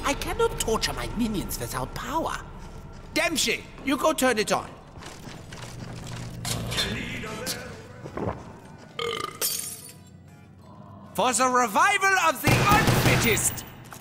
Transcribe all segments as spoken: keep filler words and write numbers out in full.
I cannot torture my minions without power. Dempsey, you go turn it on. For the revival of the unfittest!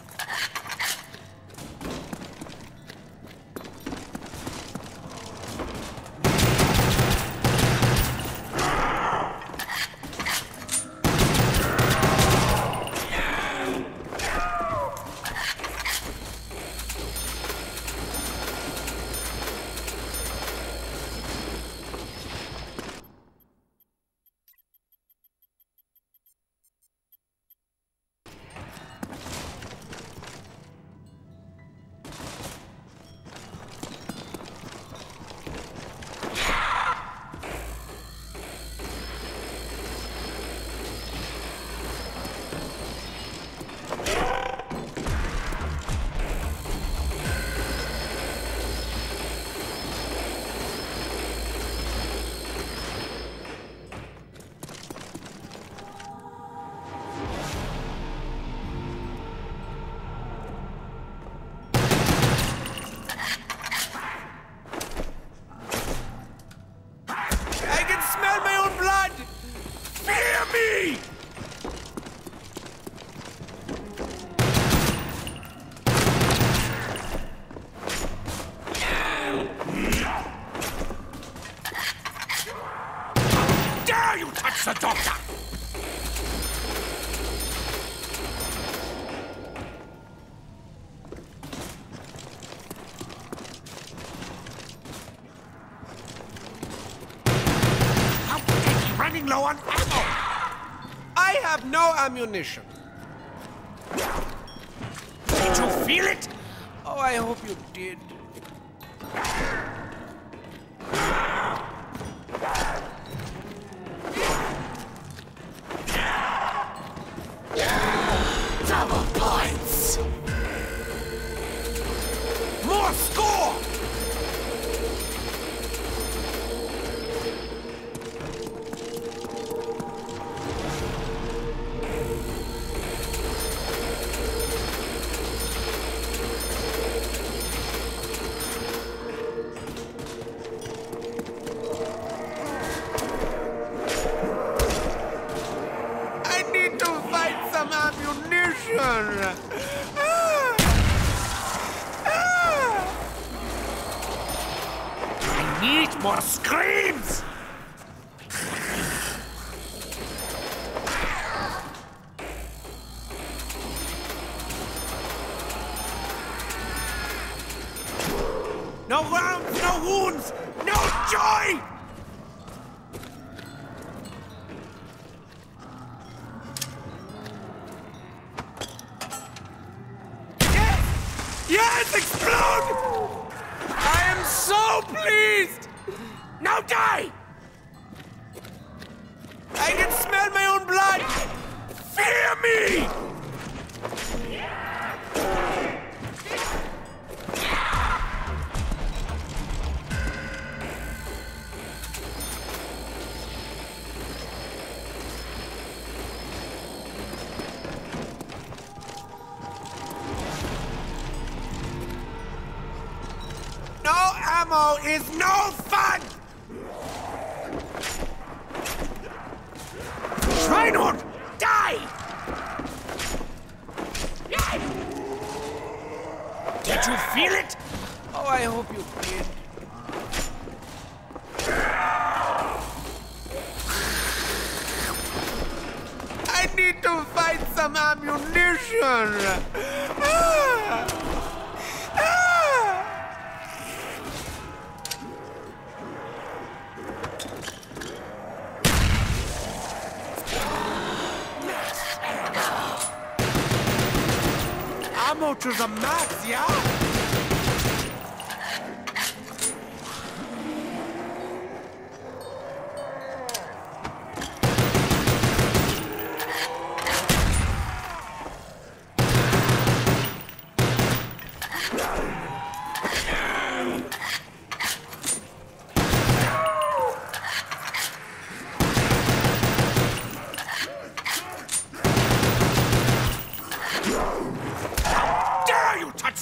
The doctor! How could they be running low on ammo? I have no ammunition. Did you feel it? Oh, I hope you did. Double points! More score! Ah! Ah! I need more screams! No rounds, no wounds, no joy! Yes, explode! I am so pleased! Now die! I can smell my own blood! Fear me! No ammo is no fun! Schweinhund, die! Did you feel it? Oh, I hope you did. I need to find some ammunition! Ah! Ah! Ammo to the max, yeah?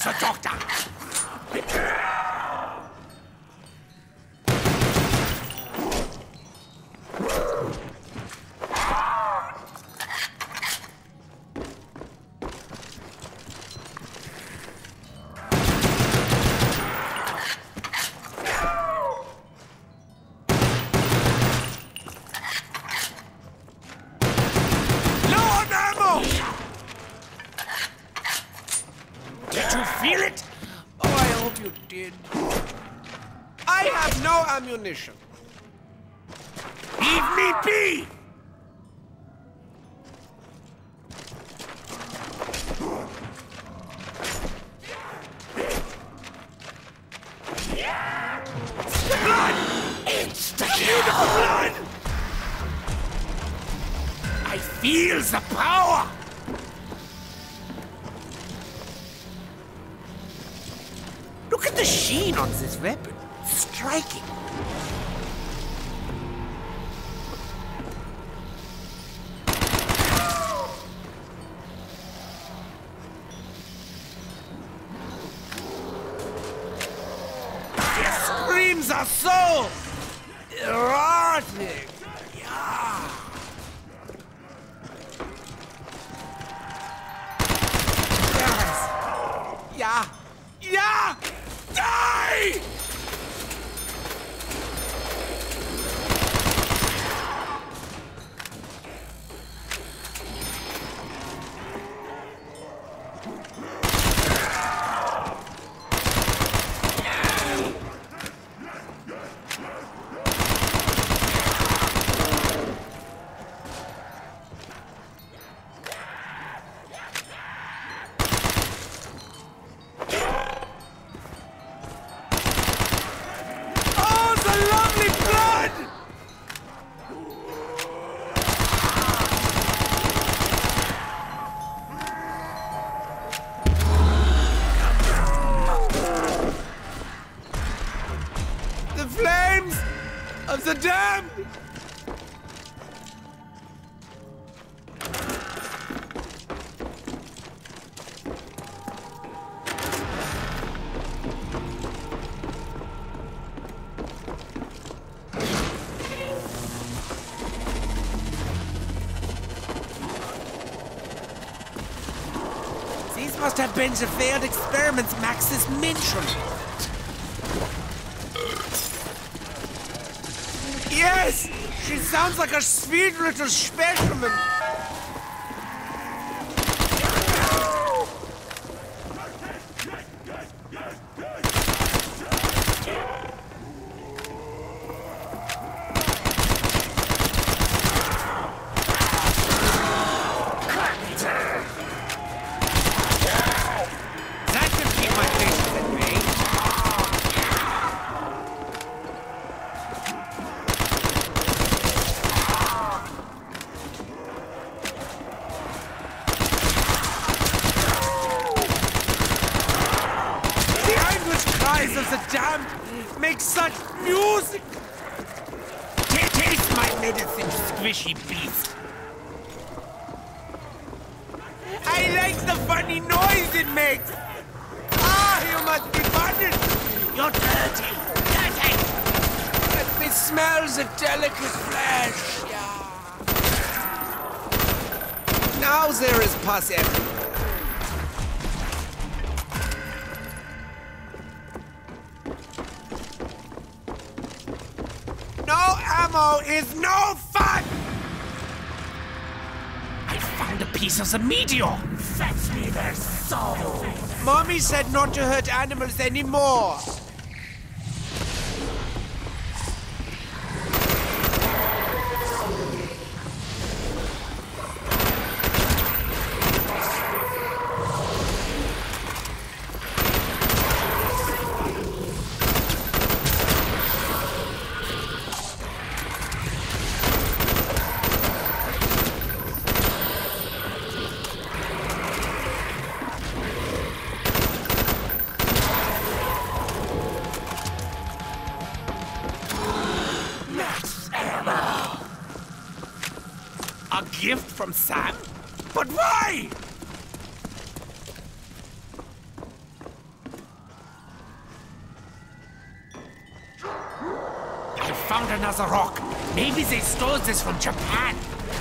zur Tochter. Feel it? Oh, I hope you did. I have no ammunition. Leave me be! It's the blood! It's the beautiful blood! I feel the power! Look at the sheen on this weapon. Striking. Their screams are so erotic. Yeah. Yes. Yeah. Yeah. Die! Flames of the damned! These must have been the failed experiments Max is mentioning. Yes! She sounds like a sweet little specimen! That can keep my patience at bay. Of the damned make such music. Taste my medicine, squishy beast. I like the funny noise it makes. Ah, you must be punished. You're dirty, dirty. Let me smell the delicate flesh. Yeah. Now there is pus everywhere. No ammo is no fun! I found a piece of the meteor! Fetch me their soul! Mommy said not to hurt animals anymore! A gift from Sam? But why? found another rock. Maybe they stole this from Japan.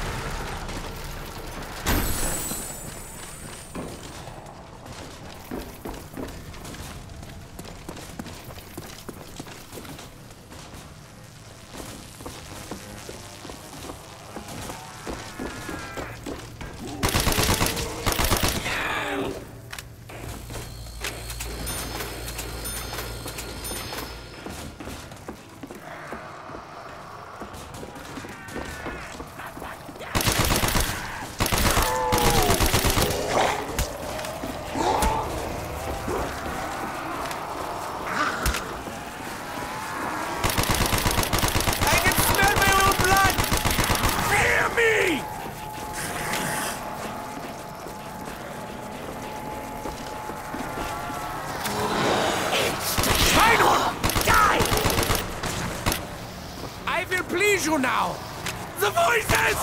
You now! The voices!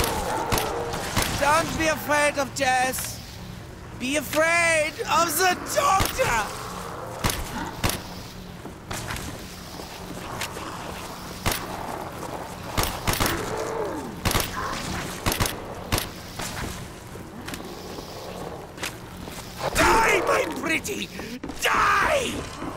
Don't be afraid of Jess. Be afraid of the doctor! Die, my pretty! Die!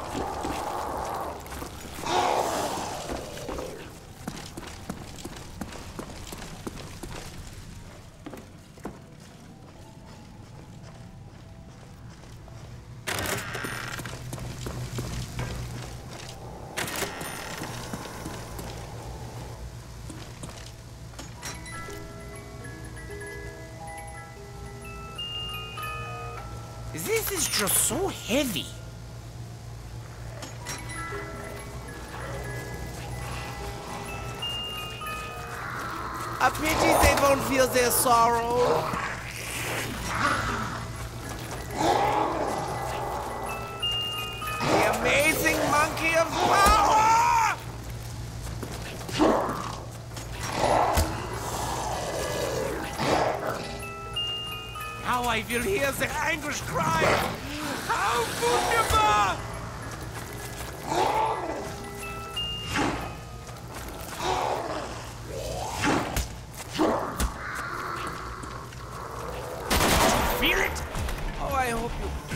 This is just so heavy. A pity they won't feel their sorrow. The amazing monkey of power! Now I will hear the anguish cry. How wunderbar! Feel it? Oh, I hope you do.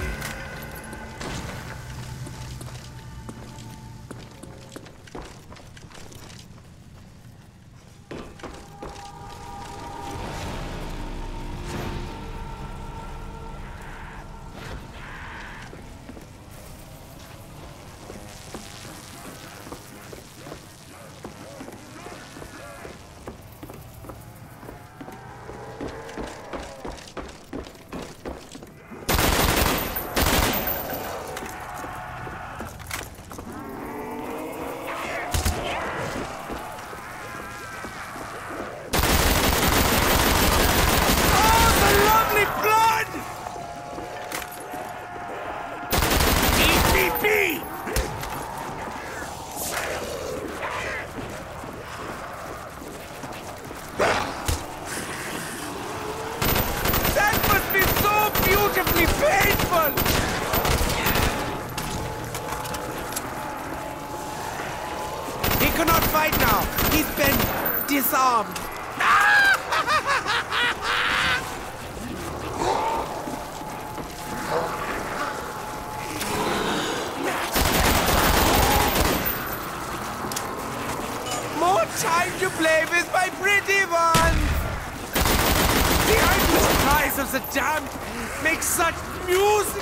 He cannot fight now. He's been disarmed. More time to play with my pretty one. The anguish cries of the damned make such music.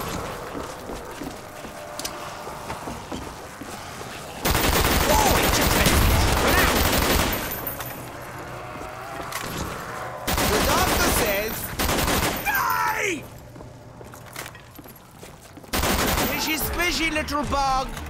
Squishy little bug.